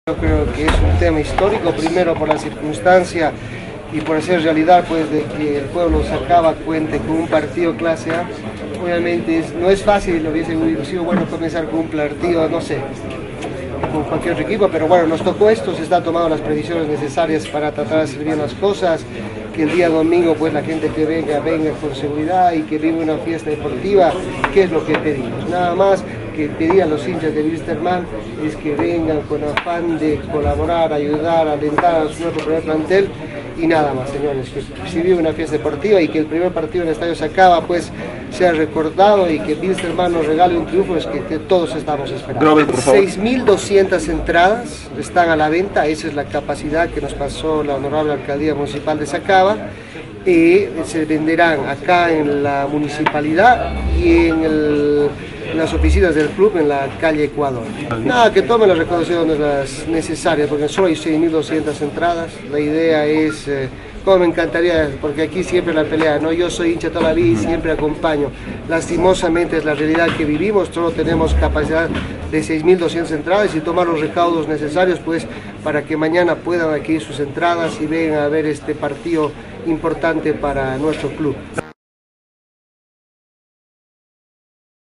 Yo creo que es un tema histórico, primero por la circunstancia y por hacer realidad pues de que el pueblo Sacaba cuente con un partido clase A. Obviamente no es fácil, lo hubiese sido bueno comenzar con un partido, no sé, con cualquier otro equipo, pero bueno, nos tocó esto, se están tomando las previsiones necesarias para tratar de hacer bien las cosas, que el día domingo pues la gente que venga con seguridad y que viva una fiesta deportiva, que es lo que pedimos, nada más que pedir a los hinchas de Wilstermann es que vengan con afán de colaborar, ayudar, alentar a su nuestro primer plantel y nada más, señores, que se vive una fiesta deportiva y que el primer partido en el Estadio Sacaba pues sea recordado y que Wilstermann nos regale un triunfo, es que todos estamos esperando. 6.200 entradas están a la venta, esa es la capacidad que nos pasó la Honorable Alcaldía Municipal de Sacaba, y se venderán acá en la municipalidad y en las oficinas del club en la calle Ecuador. Nada, que tomen las recaudaciones las necesarias, porque solo hay 6.200 entradas. La idea es, como me encantaría, porque aquí siempre la pelea, ¿no? Yo soy hincha toda la vida y siempre acompaño. Lastimosamente es la realidad que vivimos, solo tenemos capacidad de 6.200 entradas y tomar los recaudos necesarios pues para que mañana puedan adquirir sus entradas y vengan a ver este partido importante para nuestro club.